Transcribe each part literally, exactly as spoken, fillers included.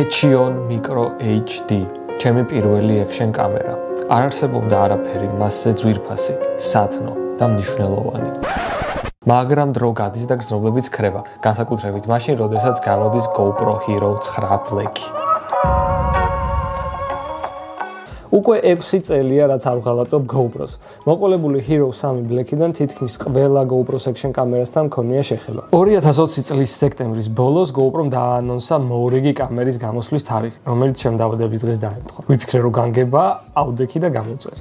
ექშენ მიკრო ეიჩ დი, ჩემი პირველი ექშენ კამერა. არ არსებობდა არაფერი მასზე ძვირფასი, სათნო და მნიშვნელოვანი. მაგრამ დრო გადის და გრძნობებიც ქრება, განსაკუთრებით მაშინ, როდესაც გამოდის GOPRO HERO ცხრა Black. უკვე ექვსი წელია რაც არ ვღალატობ GoPro-ს. მოყოლებული HERO სამი Black-დან თითქმის ყველა GoPro-ს ექშენ კამერასთან მქონია შეხება. ორი ათას ოცი წლის სექტემბრის ბოლოს GoPro-მ დააანონსა მორიგი კამერის გამოსვლის თარიღი, რომელიც შემდაბადების დღეს დაემთხვა. ვიფიქრე რომ განგება, ავდექი და გამოვწერე.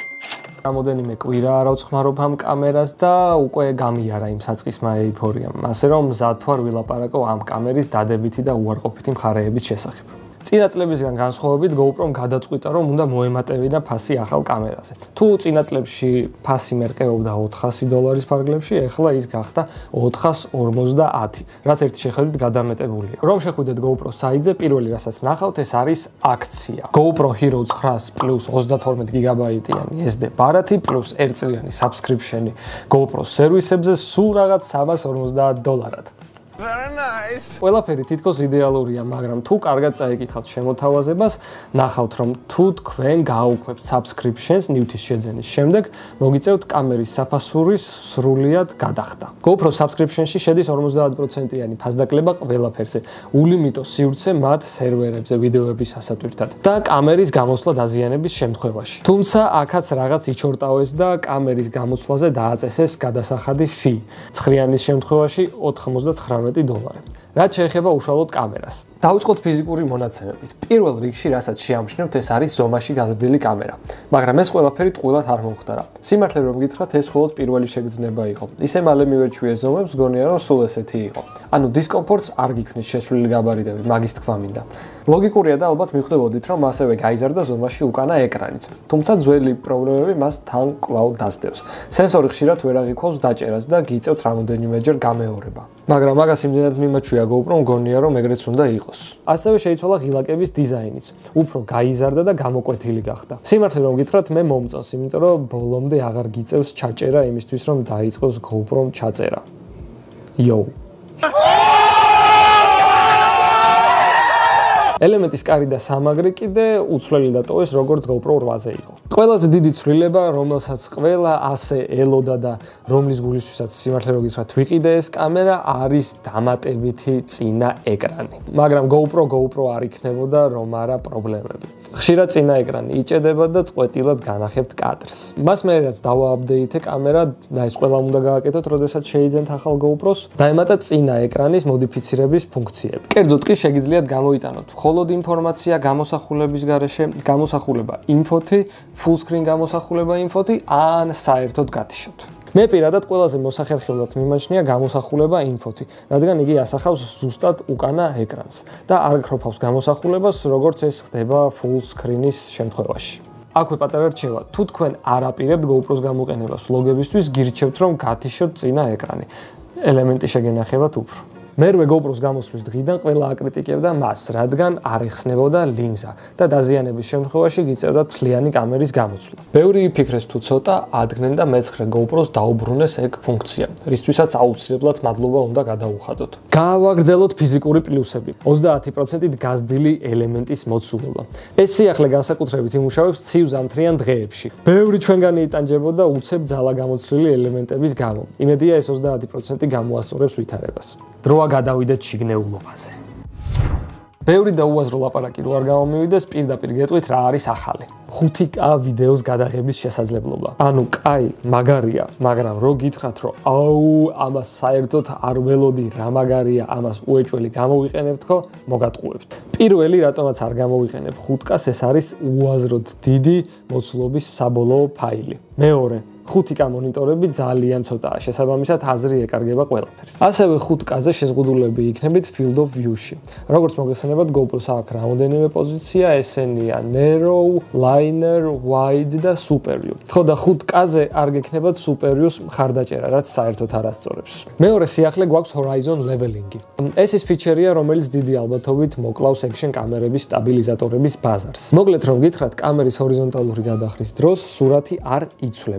რამოდენიმე კვირა არ ავცხმარობ ამ კამერას და უკვე გამიარა იმ საწყისმა ეიფორიამ, ასე რომ მზად ვარ ვილაპარაკო ამ კამერის დადებითი და უარყოფითი მხარეების შესახებ. წინა წლებისგან განსხვავებით GoPro-მ გადაწყვიტა რომ უნდა მოემატებინა ფასი ახალ კამერაზე. თუ წინა წლებში ფასი მერყეობდა ოთხასი დოლარის ფარგლებში, ახლა ის გახდა ოთხას ორმოცდაათი, რაც ერთი შეხედვით გადამეტებულია. რომ შეხვიდეთ GoPro საიტზე, პირველი რასაც ნახავთ, ეს არის აქცია. GoPro HERO ცხრას პლუს ოცდათორმეტ გიგაბაიტიანი ეს დი ბარათი პლუს ერთწლიანი subscription-ი GoPro სერვისებზე სულ რაღაც სამას ორმოცდაათ დოლარად. Very nice. ყველაფერი თითქოს იდეალურია, მაგრამ თუ კარგად წაიკითხავთ შემოთავაზებას, ნახავთ რომ თუ თქვენ გააუქმებთ subscriptions ნივთის შეძენის შემდეგ, მოგიწევთ კამერის საფასურის სრულიად გადახდა. GoPro subscription-ში შედის ორმოცდაათ პროცენტიანი ფასდაკლება ყველაფერზე, ულიმიტო სივრცე მათ სერვერებზე ვიდეოების ასატვირთად და კამერის გამოსვლა დაზიანების შემთხვევაში. თუმცა აქაც რაღაც იჩორტავეს და კამერის გამოსვლაზე დააწესეს გადასახადი fee. ცხრიანის შემთხვევაში ოთხმოცდაცხრამეტი დოლარი. რაც შეეხება უშუალოდ კამერას. დავიწყოთ ფიზიკური მონაცემებით. პირველ რიგში, რასაც შეამჩნევთ, ეს არის ზომაში გაზრდილი კამერა. მაგრამ ეს ყველაფერი ტყუილად არ მომხდარა. სიმართლე რომ გითხრათ, ეს მხოლოდ პირველი შეგრძნება იყო. ისე მალე მივეჩვიე ზომებს, გონია რომ სულ ესეთი იყო. ანუ დისკომფორტს არ გიქმნის შესვლილი გაბარიტები, მაგის თქვა მინდა. ლოგიკურია და ალბათ მიხვდებოდით, რომ ასევე გაიზარდა ზომაში უკანა ეკრანიც. თუმცა ძველი პრობლემები მას თან კვლავ დასდევს. სენსორი ხშირად ვერ აღიქვავს დაჭერას და გიწევთ რამოდენიმეჯერ გამეორება. მაგრამ მაგას იმდენად მიმაჩვია GoPro, მგონია რომ ეგრეც უნდა იყოს. ასევე შეიცვალა ღილაკების დიზაინიც. უფრო გაიზარდა და გამოკვეთილი გახდა. სიმართლე რომ გითხრათ, მე მომწონს, იმიტომ რომ ბოლომდე აღარ გიწევს ჩაჭერა იმისთვის, რომ დაიწყოს GoPro-მ ჩაწერა. იო. ელემენტის კარი და სამაგრი კიდე უცვლელი დატოვეს როგორც GoPro რვაზე იყო. ყველაზე დიდი ცვლილება, რომელსაც ყველა ასე ელოდა და რომლის გულისთვისაც სიმართლე რომ გითხრათ ვიყიდე ეს კამერა, არის დამატებითი წინა ეკრანი. მაგრამ GoPro GoPro არ იქნებოდა რომ არა პრობლემები. ხშირად წინა ეკრანი იჭედება და წყვეტილად განახებთ კადრს. მას მე რაც დავააპდეითე კამერა, და ეს ყველა უნდა გააკეთოთ, როდესაც შეიძენთ ახალ GoPro-ს, დაემატა წინა ეკრანის მოდიფიცირების ფუნქციები. კერძოდ კი შეგიძლიათ გამოიტანოთ მხოლოდ ინფორმაცია გამოსახულების გარეშე, გამოსახულება ინფოთი, full screen გამოსახულება ინფოთი, ან საერთოდ გათიშოთ. მე პირადად ყველაზე მოსახერხებლად მიმაჩნია გამოსახულება ინფოთი, რადგან იგი ასახავს ზუსტად უკანა ეკრანს და არ გხროფავს გამოსახულებას, როგორც ეს ხდება full screen-ის შემთხვევაში. აქვე პატარა რჩევა, თუ თქვენ არ აპირებთ GoPro-ს გამოყენებას vlog-ებისთვის, გირჩევთ რომ გათიშოთ წინა ეკრანი. ელემენტი შეგენახებათ უფრო. მერვე GoPro-ს გამოსვლის დღიდან ყველა აკრიტიკებდა მას, რადგან არ იხსნებოდა ლინზა და დაზიანების შემთხვევაში გიწევდა თლიანი კამერის გამოცვლა. ბევრი იფიქრეს თუ ცოტა ადგნენ და მეცხრე GoPro-ს დაუბრუნეს ეგ ფუნქცია, რისთვისაც აუცილებლად მადლობა უნდა გადაუხადოთ. გაავაგრძელოთ ფიზიკური პლუსები. ოცდაათი პროცენტით გაზრდილი ელემენტის მოცულობა. ეს სიახლე განსაკუთრებით იმუშავებს ცივ ზამთრიან დღეებში. ბევრი ჩვენგანი იტანჯებოდა უცებ ძალა გამოცვლილი ელემენტების გამო. იმედია ეს ოცდაათი პროცენტი გამოასწორებს ვითარებას. დროა გადავიდეთ შიგნეულობაზე. ბევრი და უაზრო ლაპარაკი რო არ გამომივიდეს, პირდაპირ გეტყვით რა არის ახალი. ხუთი კა ვიდეოს გადაღების შესაძლებლობა. ანუ კაი, მაგარია, მაგრამ რო გითხრათ რომ აუ, ამას საერთოდ არ ველოდი, რა მაგარია, ამას უეჭველი გამოვიყენებთ ხო, მოგატყუებთ. პირველი, რატომაც არ გამოვიყენებ ხუთ კას, ეს არის უაზროდ დიდი მოცულობის საბოლოო ფაილი. მეორე, ხუთი კა მონიტორები ძალიან ცოტაა, შესაბამისად აზრი ეკარგება ყველაფერს. ასევე ხუთ კაზე შეზღუდულები იქნებით field of view-ში. როგორც მოგეხსენებათ, GoPro-ს აქვს რამოდენიმე პოზიცია, ესენია narrow, liner, wide და super view. ხო და ხუთ კაზე არ გექნებათ super view-ს მხარდაჭერა, რაც საერთოდ არ ასწორებს. მეორე სიახლე გვაქვს horizon leveling-ი. ეს ის ფიჩერია, რომელიც დიდი ალბათობით მოკლავს ექშენ კამერების სტაბილიზატორების ბაზარს. მოგლეთ რომ გითხრათ, კამერის ჰორიზონტალური გადახრის დროს სურათი არ იცვლება.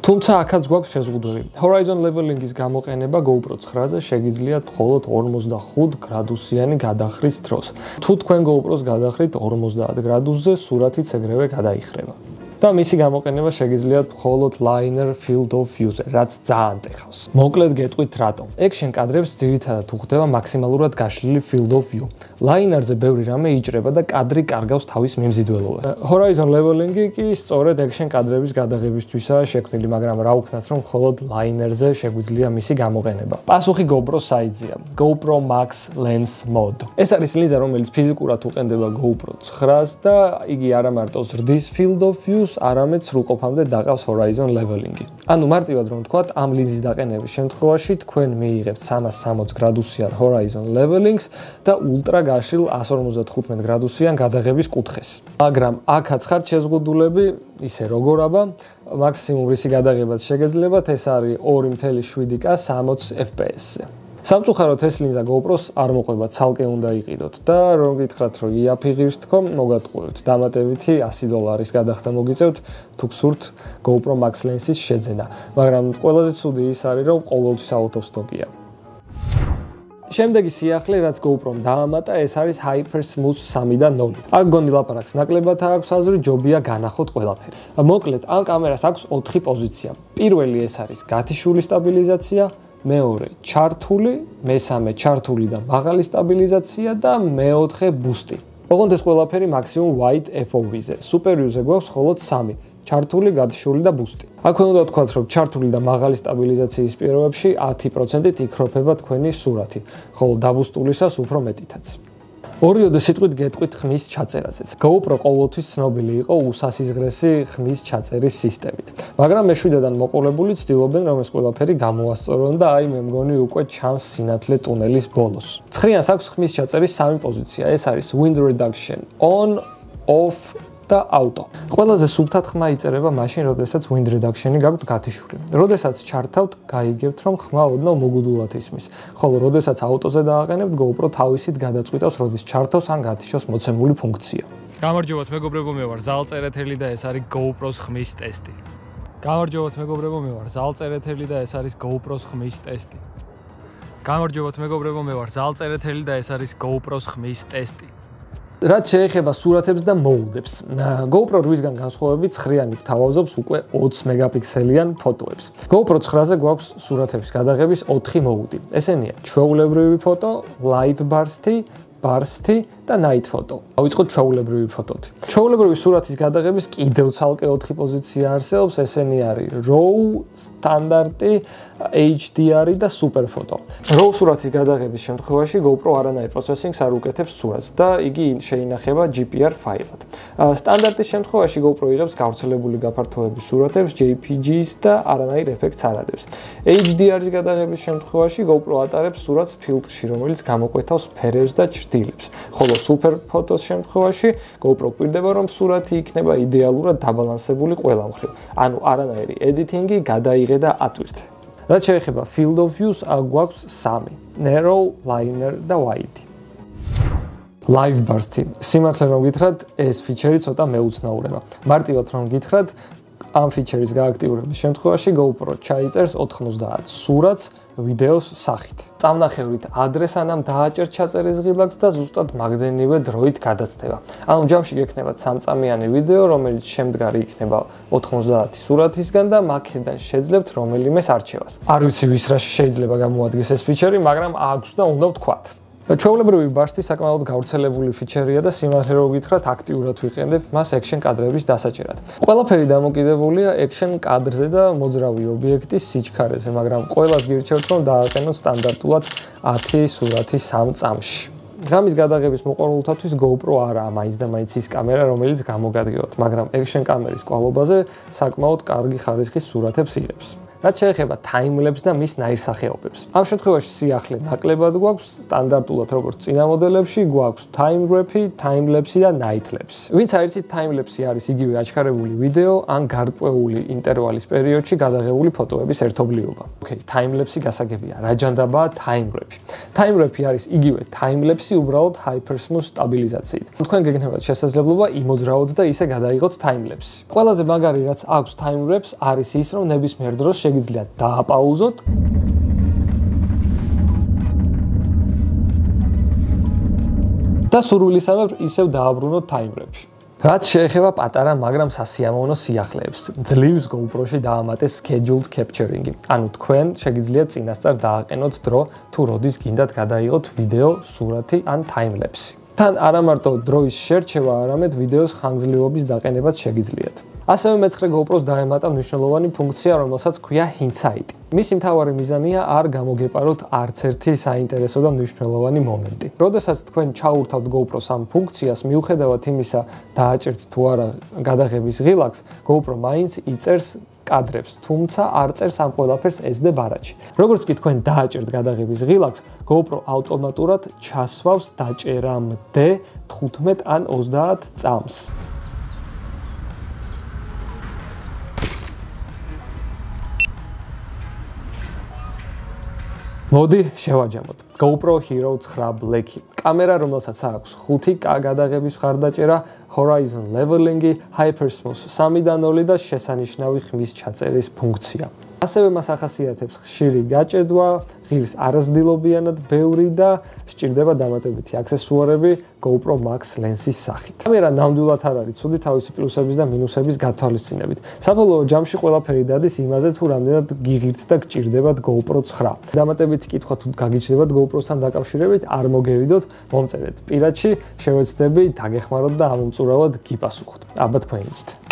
თუმცა აქაც გვაქვს შეზღუდვები. Horizon leveling-ის გამოყენება GoPro ცხრაზე შეგიძლიათ მხოლოდ ორმოცდახუთ გრადუსიანი გადახრის დროს. თუ თქვენ GoPro-ს გადახრით ორმოცდაათ გრადუსზე, სურათიც ეგრევე გადაიხრება. და მისი გამოყენება შეგიძლიათ მხოლოდ liner field of view-ზე, რაც ძალიან ტეხავს. მოკლედ გეტყვით რატომ. ექშენ კადრებს ძირითადად უხდება მაქსიმალურად გაშლილი field of view. Liner-ზე ბევრი რამე იჭრება და კადრი კარგავს თავის მიმზიდველობას. Horizon leveling-ი კი სწორედ ექშენ კადრების გადაღებისთვისაა შექმნილი, მაგრამ რა ვქნათ, რომ მხოლოდ liner-ზე შეგვიძლია მისი გამოყენება. პასუხი GoPro საიძია. GoPro Max Lens Mode. ეს არის ლინზა, რომელიც ფიზიკურად უყენდება GoPro ცხრას და იგი არა მარტო ზრდის field of view არამედ სრულყოფამდე დაყავს Horizon leveling-ი. ანუ მარტივად რომ ვთქვათ, ამ ლინზის დაყენების შემთხვევაში თქვენ მიიღებთ სამას სამოცდ გრადუსიან Horizon leveling-ს და ultra გაშლილ εκατს ორმოცდათხუთმეტ გრადუსიან გადაღების კუთხეს. მაგრამ აქაც ხართ შეზღუდულები, ისე როგორ აბა, მაქსიმუმ რისი გადაღებაც შეგეძლებათ, ეს არის ორი ათეული შვიდი კა სამოცდ ეფ პი ეს-ზე. სამწუხაროდ ეს ლინზა GoPro-ს არ მოყვება, ცალკე უნდა იყიდოთ და რომ გითხრათ, რომ იაფიღირს თქო, მოგატყუებთ. დამატებითი ასი დოლარის გადახდა მოგიწევთ, თუ გსურთ GoPro Max Lens-ის შეძენა. მაგრამ ყველაზე ცუდი ის არის, რომ ყოველთვის out of stock-ია. შემდეგი სიახლე, რაც GoPro-მ დაამატა, ეს არის Hyper Smooth სამიდან ნული. აქ გონი ლაპარაკს ნაკლებად აქვს აზრი, ჯობია განახოთ ყველაფერი. მოკლედ, ამ კამერას აქვს ოთხი პოზიცია. პირველი ეს არის გათიშული სტაბილიზაცია, მეორე ჩართული, მესამე ჩართული და მაღალი სტაბილიზაცია და მეოთხე ბუსტი. ოღონდ ეს ყველაფერი მაქსიმუმ wide ეფ ო ვი-ზე. Super view-ზე გვაქვს მხოლოდ სამი: ჩართული, გათიშული და ბუსტი. აქვე უნდა ვთქვათ, რომ ჩართული და მაღალი სტაბილიზაციის პირობებში ათი პროცენტით იქროფება თქვენი სურათი, ხოლო დაბუსტულისას უფრო მეტითაც. ორიოდე სიტყვით გეტყვით ხმის ჩაწერაზეც. GoPro ყოველთვის ცნობილი იყო უსასიზღრესი ხმის ჩაწერის სისტემით. მაგრამ მეშვიდედან მოყოლებული ცდილობენ, რომ ეს ყველაფერი გამოასწორონ და აი მე მგონი უკვე ჩანს სინათლე ტუნელის ბოლოს. ცხრიანს აქვს ხმის ჩაწერის სამი პოზიცია. ეს არის wind reduction, on, off და auto. ყველაზე სუფთად ხმა იწერება მაშინ, როდესაც wind reduction-ი გაქვთ გათიშული. როდესაც ჩართავთ, გაიგებთ, რომ ხმა ოდნავ მოგუდულად ისმის. ხოლო როდესაც auto-ზე დააყენებთ, GoPro თავისით გადაწყვიტავს, როდის ჩართავს ან გათიშოს მოცემული ფუნქცია. გამარჯობათ, მეგობრებო, მე ვარ ზალწერეთელი და ეს არის GoPro-ს ხმის ტესტი. გამარჯობათ, მეგობრებო, მე ვარ ზალწერეთელი და ეს არის GoPro-ს ხმის ტესტი. გამარჯობათ, მეგობრებო, მე ვარ ზალწერეთელი და ეს არის GoPro-ს ხმის ტესტი. რაც შეეხება სურათებს და მოუდებს. GoPro რვისგან განსხვავებით ცხრიანი გთავაზობს უკვე ოცი მეგაპიქსელიან ფოტოებს. GoPro ცხრაზე გვაქვს სურათების გადაღების ოთხი მოუდი. ესენია ჩვეულებრივი ფოტო, live burst-ი, burst-ი და night photo. ავიწყოთ ჩვეულებრივი ფოტოთი. ჩვეულებრივი სურათის გადაღების კიდევ ცალკე ოთხი პოზიცია არსებობს, ესენი არის RAW, სტანდარტი, ეიჩ დი არი და super photo. RAW სურათის გადაღების შემთხვევაში GoPro არანაირ პროცესინგს არ უკეთებს სურათს და იგი შეინახება ჯი პი არ ფაილად. სტანდარტის შემთხვევაში GoPro იღებს გავრცელებული გაფართოების სურათებს, ჯეი პი ჯი-ს და არანაირ ეფექტს არ ადევს. ეიჩ დი არის გადაღების შემთხვევაში GoPro ატარებს სურათს ფილტრში, რომელიც გამოკვეთავს ფერებს და ჭრდილებს. ხოლო super photos შემთხვევაში GoPro გვირდება, რომ სურათი იქნება იდეალურად დაბალანსებული ყველა მხრივ. ანუ არანაირი editing-ი, გადაიღე და ატვირთე. რაც შეეხება field of view-ს, აქ გვაქვს სამი: narrow, liner და wide. Live burst-ი. სიმართლე რომ გითხრათ, ეს ფიჩერი ცოტა მეუცნაურება. მარტივად რომ გითხრათ, ამ ფიჩერის გააქტიურების შემთხვევაში GoPro ჩაიწერს ოთხმოცდაათ სურათს ვიდეოს სახით. წამნახევრით ადრეს ანამ დააჭერ ჩაწერის ღილაკს და ზუსტად მაგდენივე დროით გადაცდება. ანუ ჯამში გექნებათ სამწამიანი ვიდეო, რომელიც შემდგარი იქნება ოთხმოცდაათი სურათისგან და მაქედან შეძლებთ რომელიმეს არჩევას. არ ვიცი ვის რა შეიძლება გამოადგეს ეს ფიჩერი, მაგრამ აქვს და უნდა ვთქვათ. ჩვეულებრივი ბარსტი საკმაოდ გავრცელებული ფიჩერია და სიმართლე რომ გითხრათ, აქტიურად ვიყენებ მას ექშენ კადრების დასაჭერად. ყველაფერი დამოკიდებულია ექშენ კადრზე და მოძრავი ობიექტის სიჩქარეზე, მაგრამ ყველას გირჩევთ, რომ დააყენოთ სტანდარტულად ათი სურათი სამ წამში. ღამის გადაღების მოყვარულთათვის GoPro არაა მაინც და მაინც ის კამერა, რომელიც გამოგადგევათ, მაგრამ ექშენ კამერის კვალობაზე საკმაოდ კარგი ხარისხის სურათებს იღებს. რაც შეეხება time-lapse და მის ნაირსახეობებს. ამ შემთხვევაში სიახლე ნაკლებად გვაქვს, სტანდარტულად როგორც წინა მოდელებში, გვაქვს time-lapse, time-lapse და night-lapse. ვინც არ იცით, time-lapse არის იგივე აჩქარებული ვიდეო ან გარკვეული ინტერვალის პერიოდში გადაღებული ფოტოების ერთობლიობა. Okay, time-lapse გასაგებია, რა ჯანდაბაა time-lapse. Time-lapse არის იგივე time-lapse უბრალოდ hyper-smooth სტაბილიზაციით. თქვენ გეგნებათ შესაძლებლობა იმოძრაოთ და ისე გადაიღოთ time-lapse. ყველაზე მაგარი რაც აქვს time-lapse არის ის, რომ ნებისმიერ დროს შეგიძლიათ დააპაუზოთ და სურვილისამებრ ისევ დააბრუნოთ time-lapse. რაც შეეხება პატარა, მაგრამ სასიამოვნო სიახლეებს, ძლივს GoPro-ში დაამატეს scheduled capturing-ი. ანუ თქვენ შეგიძლიათ წინასწარ დააყენოთ დრო, თუ როდის გინდათ გადაიღოთ ვიდეო, სურათი ან time-lapse. თან არა მარტო დროის შერჩევა, არამედ ვიდეოს ხანგრძლივობის დაყენებაც შეგიძლიათ. ასევე მეცხრე GoPro-ს დაემატა მნიშვნელოვანი ფუნქცია, რომელსაც ქვია hindsight. მისი მთავარი მიზანია არ გამოგეპაროთ არც ერთი საინტერესო და მნიშვნელოვანი მომენტი. როდესაც თქვენ ჩაურთავთ GoPro-ს ამ ფუნქციას, მიუხედავად იმისა, დააჭერთ თუ არა გადაღების ღილაკს, GoPro მაინც იწერს კადრებს, თუმცა არ წერს ამ ყველაფერს ეს დი ბარათში. როგორც კი თქვენ დააჭერთ გადაღების ღილაკს, GoPro ავტომატურად ჩასვავს დაჭერამდე თხუთმეტ ან ოცდაათ წამს. მოდი შევაჯამოთ. GoPro Hero ცხრა Black-ი. კამერა, რომელსაც აქვს ხუთი კა გადაღების მხარდაჭერა, horizon leveling-ი, hyper-smooth სამიდან ნული და შესანიშნავი ხმის ჩაწერის ფუნქცია. ასევე მას ახასიათებს ხშირი გაჭედვა, ღირს არასდილობიანად ბევრი და სჭირდება დამატებითი აქსესუარები GoPro Max ლენსის სახით. კამერა ნამდვილად არ არის ცუდი თავისი პლუსების და მინუსების გათვალისწინებით. საბოლოო ჯამში ყველაფერი დადის იმაზე, თუ რამდენად გიღირთ და გჭირდებათ GoPro ცხრა. დამატებითი კითხვა თუ გაგიჩნდებათ GoPro-სთან დაკავშირებით, არ მოგევიდოთ, მომწერეთ პირადში, შევეცდები, დაგეხმაროთ და ამომწურავად გიპასუხოთ. აბა თქვენ იცით.